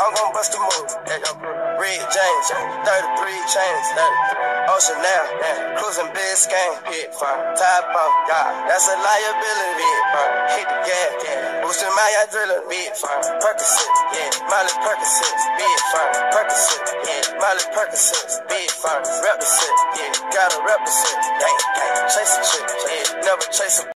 I'm gon' bust a move. Red James, 33 chains, 30. Ocean now, cruising Biscayne, hit fire. Top off, that's a liability. Hit the gas, boosting my adrenaline, big fire. Percocet, Miley Percocet, big fire. Percocet, Miley Percocet, big fire. Represent, gotta represent, gang, chase a chick, never chase a